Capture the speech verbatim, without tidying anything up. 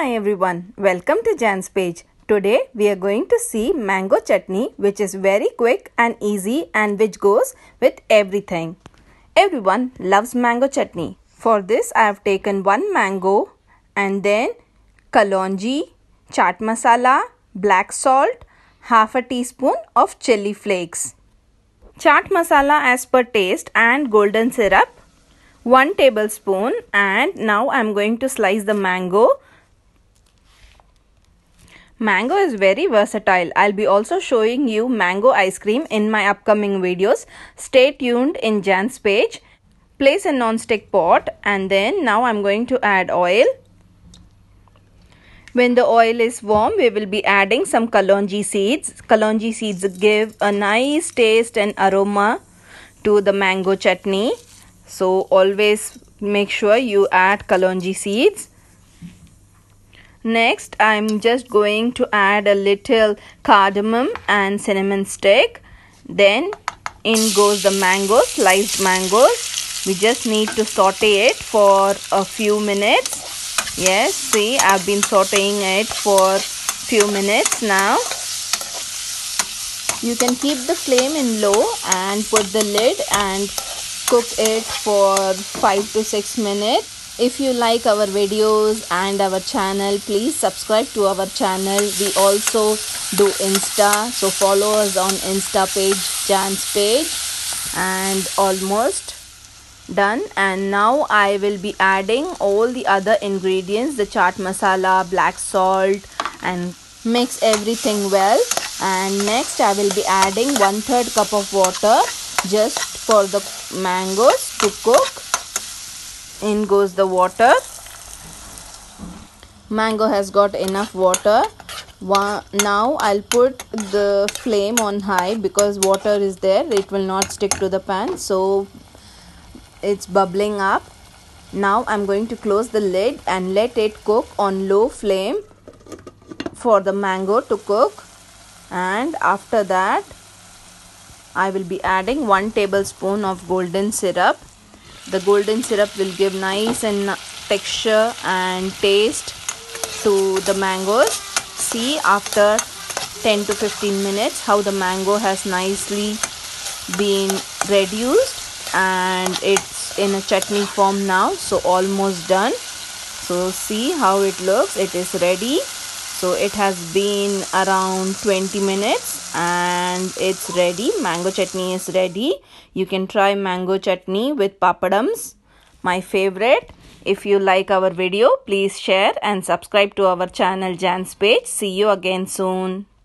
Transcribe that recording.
Hi everyone, welcome to Jan's page. Today we are going to see mango chutney, which is very quick and easy and which goes with everything. Everyone loves mango chutney. For this I have taken one mango and then kalonji, chaat masala, black salt, half a teaspoon of chili flakes, chaat masala as per taste and golden syrup, one tablespoon. And now I am going to slice the mango. Mango is very versatile. I'll be also showing you mango ice cream in my upcoming videos. Stay tuned in Jan's page. Place a non-stick pot and then now I'm going to add oil. When the oil is warm, we will be adding some kalonji seeds. Kalonji seeds give a nice taste and aroma to the mango chutney. So always make sure you add kalonji seeds. Next, I'm just going to add a little cardamom and cinnamon stick. Then in goes the mango, sliced mangoes. We just need to saute it for a few minutes. Yes, see, I've been sauteing it for few minutes now. You can keep the flame in low and put the lid and cook it for five to six minutes. If you like our videos and our channel, please subscribe to our channel. We also do Insta, so follow us on Insta page, Jan's page. And almost done. And now I will be adding all the other ingredients, the chaat masala, black salt, and mix everything well. And next I will be adding one third cup of water just for the mangoes to cook. In goes the water. Mango has got enough water. Now I'll put the flame on high because water is there. It will not stick to the pan. So it's bubbling up. Now I'm going to close the lid and let it cook on low flame for the mango to cook. And after that I will be adding one tablespoon of golden syrup. The golden syrup will give nice and texture and taste to the mangoes. See, after ten to fifteen minutes how the mango has nicely been reduced and it's in a chutney form now. So almost done. So see how it looks. It is ready. So it has been around twenty minutes and it's ready. Mango chutney is ready. You can try mango chutney with papadums, my favorite. If you like our video, please share and subscribe to our channel Jan's page. See you again soon.